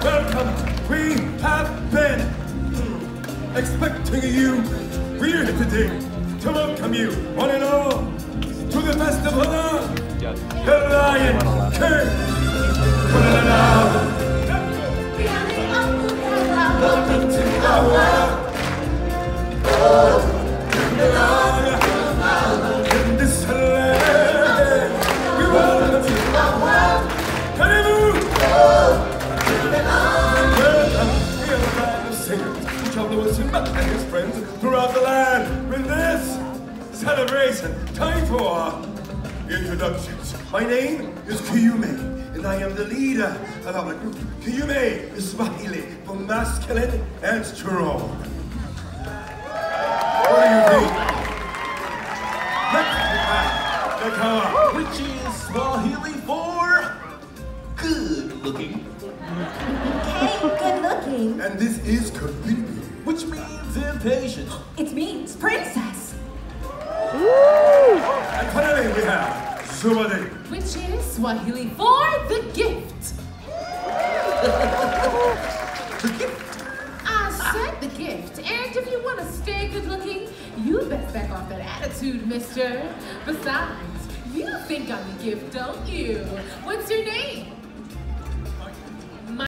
Welcome. We have been expecting you. We're here today to welcome you, one and all, to the festival of the Lion King. Welcome to our world. In this land, we welcome to our world. Can you move? Welcome. We are a band of singers who travel with Simba and his friends throughout the land. With this celebration, time for introductions. My name is Kiyume, and I am the leader of our group. Kiyume is Swahili for masculine and strong. What do you think? Next we have the car, which is Swahili for good looking. Okay, good looking. and this is Kabibi. Which means impatient. It means princess. And finally we have Zumade. Which is Swahili for the gift. The gift. I said the gift, and if you want to stay good looking, you best back off that attitude, mister. Besides, you think I'm the gift, don't you? What's your name?